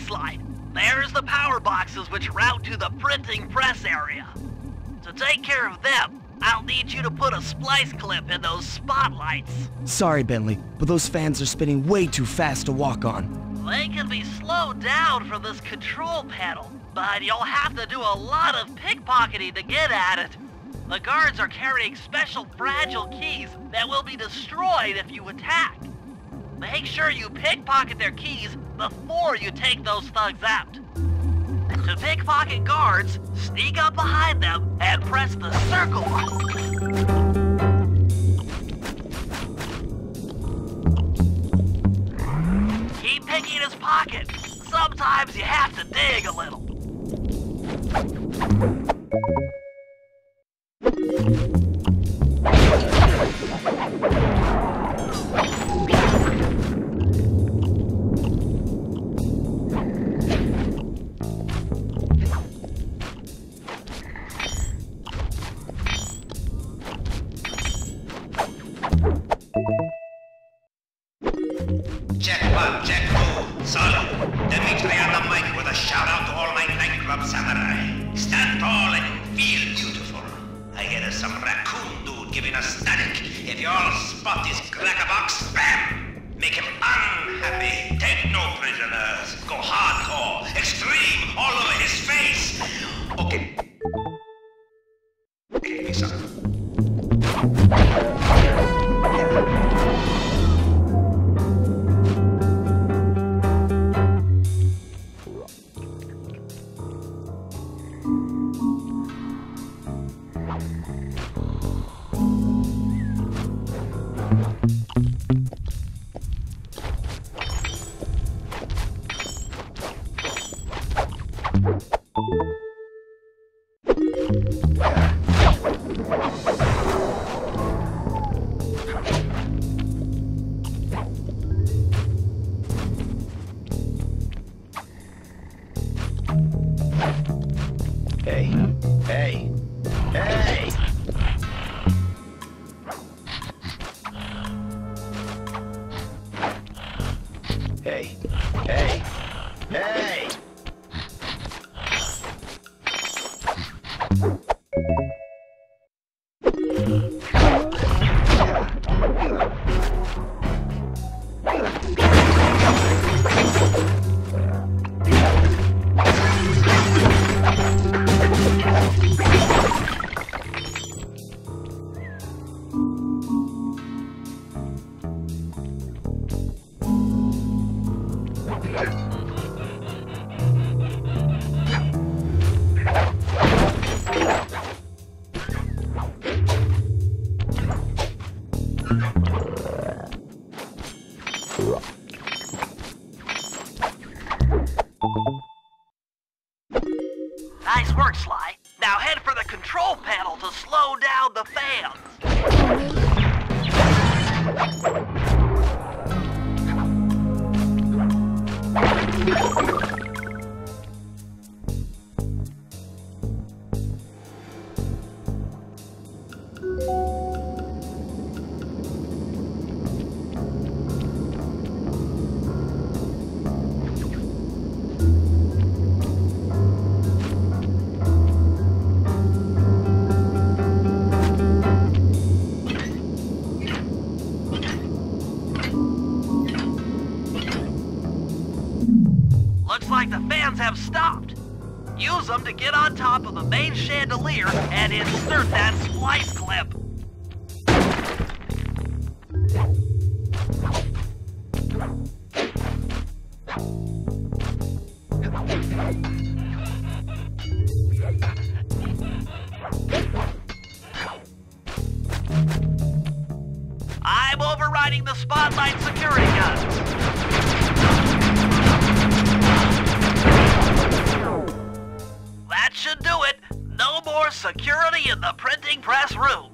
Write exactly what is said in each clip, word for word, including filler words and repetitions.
slide. There's the power boxes which route to the printing press area. To take care of them, I'll need you to put a splice clip in those spotlights. Sorry, Bentley, but those fans are spinning way too fast to walk on. They can be slowed down from this control panel, but you'll have to do a lot of pickpocketing to get at it. The guards are carrying special fragile keys that will be destroyed if you attack. Make sure you pickpocket their keys before you take those thugs out. To pickpocket guards, sneak up behind them and press the circle button. Keep picking his pocket. Sometimes you have to dig a little. Check one, check two. Solid. Dimitri on the mic with a shout out to all my nightclub samurai. Stand tall and feel beautiful. I hear some raccoon dude giving us static. If you all spot this crackerbox, bam! Make him unhappy. Take no prisoners. Go hardcore. Extreme all over his face. Okay. Okay, peace out. Hey, hey, hey! Hey, hey, hey! Nice work, Sly. Now head for the control panel to slow down the fans. Looks like the fans have stopped. Use them to get on top of the main chandelier and insert that splice clip. I'm overriding the spotlight security guns. That should do it. No more security in the printing press room.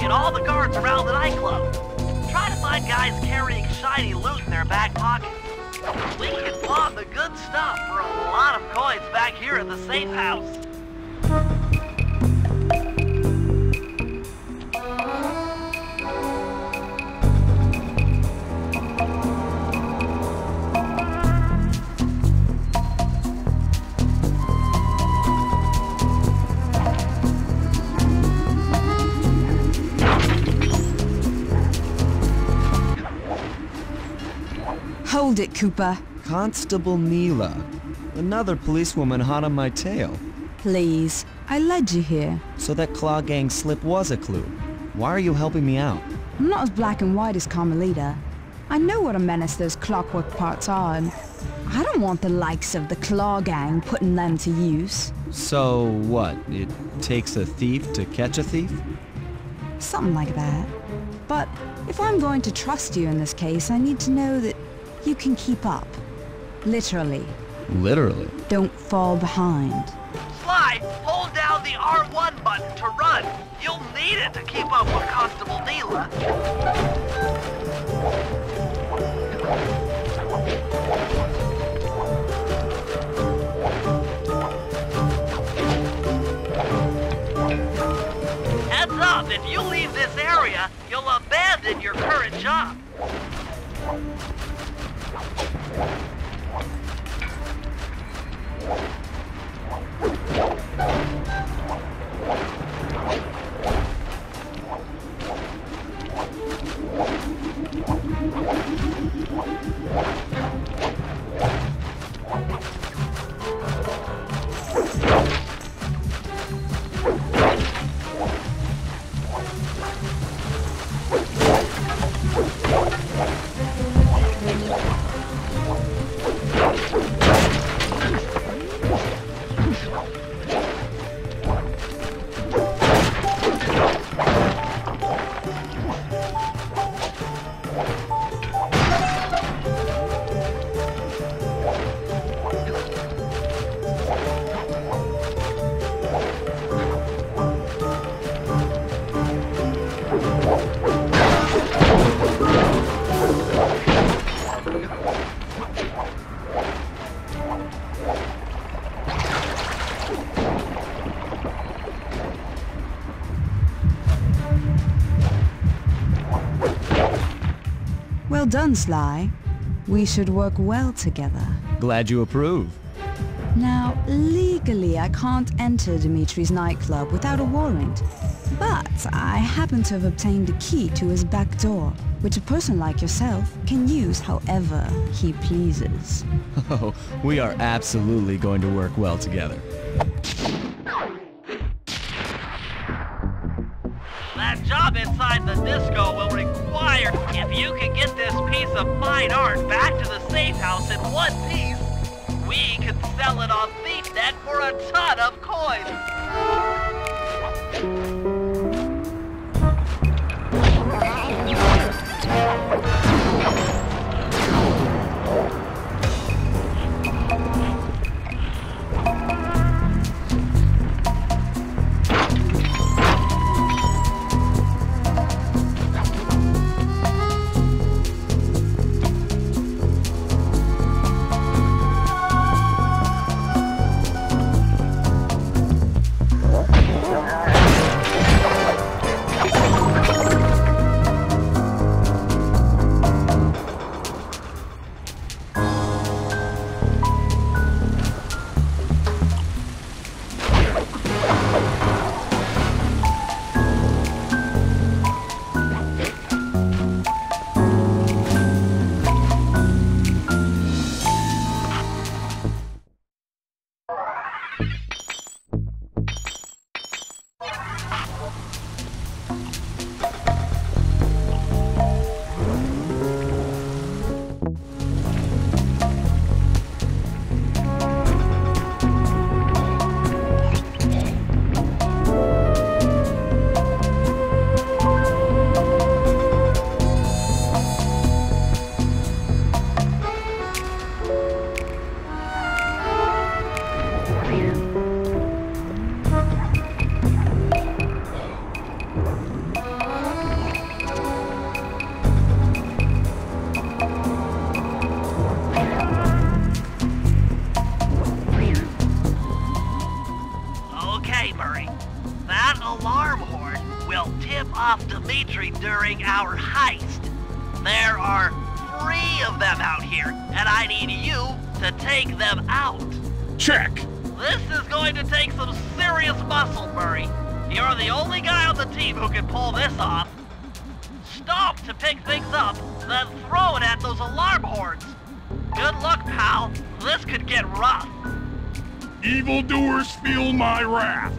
interrogate all the guards around the nightclub. Try to find guys carrying shiny loot in their back pockets. We can pawn the good stuff for a lot of coins back here at the safe house. Hold it, Cooper. Constable Neela. Another policewoman hot on my tail. Please. I led you here. So that Claw Gang slip was a clue. Why are you helping me out? I'm not as black and white as Carmelita. I know what a menace those clockwork parts are, and I don't want the likes of the Claw Gang putting them to use. So what? It takes a thief to catch a thief? Something like that. But if I'm going to trust you in this case, I need to know that you can keep up. Literally. Literally? Don't fall behind. Sly, hold down the R one button to run. You'll need it to keep up with Constable Neela. Heads up, if you leave this area, you'll abandon your current job. Well done, Sly. We should work well together. Glad you approve. Now, legally, I can't enter Dimitri's nightclub without a warrant. But I happen to have obtained a key to his back door, which a person like yourself can use however he pleases. Oh, we are absolutely going to work well together. That job inside the disco will require, if you can get this piece of fine art back to the safe house in one piece, we can sell it on ThiefNet for a ton of coins. tip off Dimitri during our heist. There are three of them out here, and I need you to take them out. Check. This is going to take some serious muscle, Murray. You're the only guy on the team who can pull this off. Stop to pick things up, then throw it at those alarm horns. Good luck, pal. This could get rough. Evildoers feel my wrath.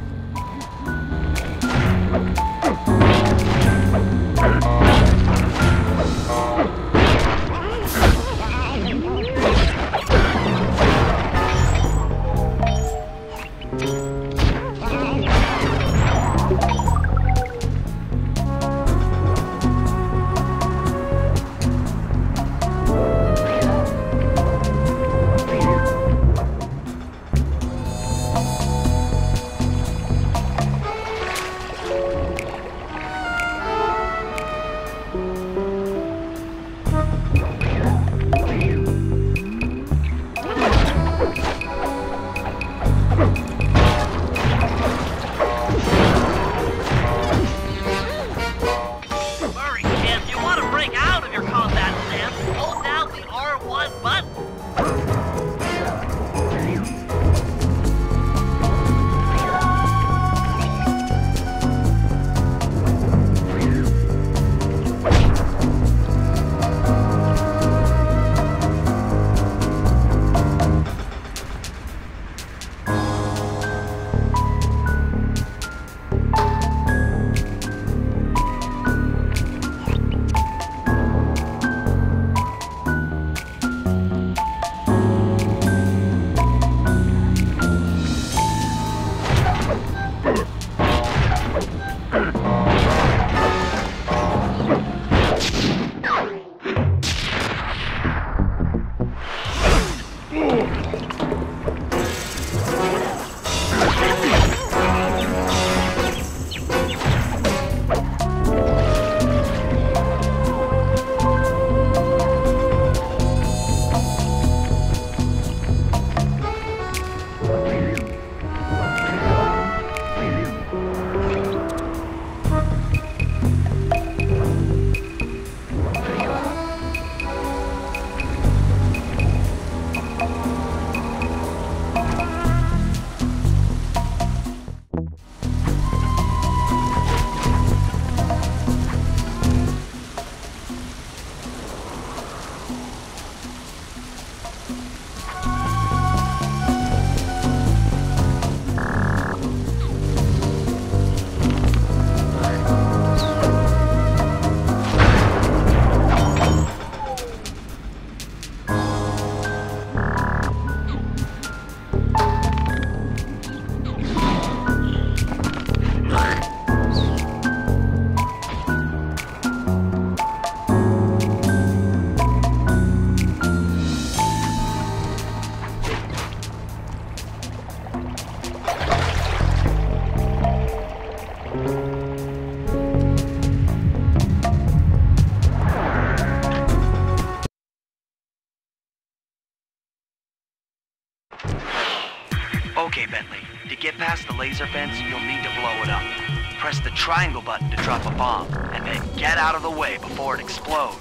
Okay, Bentley. To get past the laser fence, you'll need to blow it up. Press the triangle button to drop a bomb, and then get out of the way before it explodes.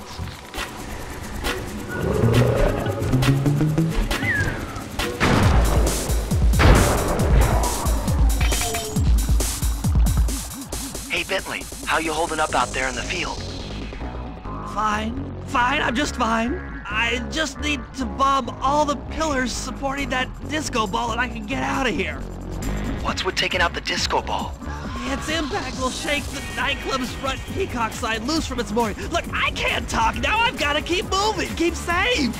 Hey, Bentley, how you holding up out there in the field? Fine. Fine, I'm just fine. I just need to bomb all the pillars supporting that disco ball and I can get out of here. What's with taking out the disco ball? Its impact will shake the nightclub's front peacock sign loose from its mooring. Look, I can't talk now. I've got to keep moving. Keep safe.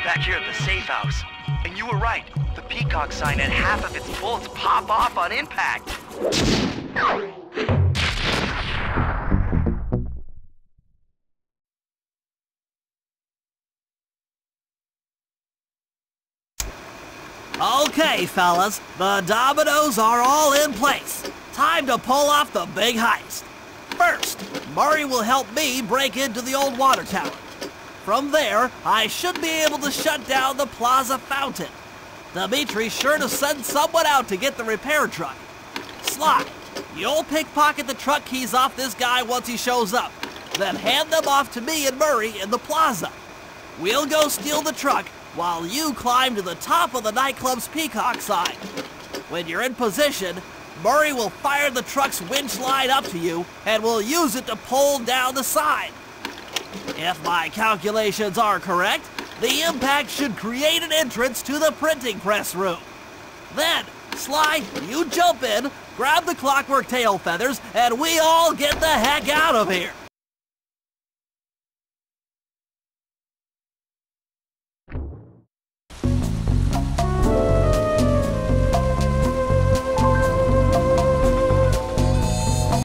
meet back here at the safe house. And you were right. The Peacock sign had half of its bullets pop off on impact. Okay, fellas, the dominoes are all in place. Time to pull off the big heist. First, Murray will help me break into the old water tower. From there, I should be able to shut down the plaza fountain. Dimitri's sure to send someone out to get the repair truck. Sly, you'll pickpocket the truck keys off this guy once he shows up, then hand them off to me and Murray in the plaza. We'll go steal the truck while you climb to the top of the nightclub's Peacock sign. When you're in position, Murray will fire the truck's winch line up to you and will use it to pull down the sign. If my calculations are correct, the impact should create an entrance to the printing press room. Then, Sly, you jump in, grab the clockwork tail feathers, and we all get the heck out of here.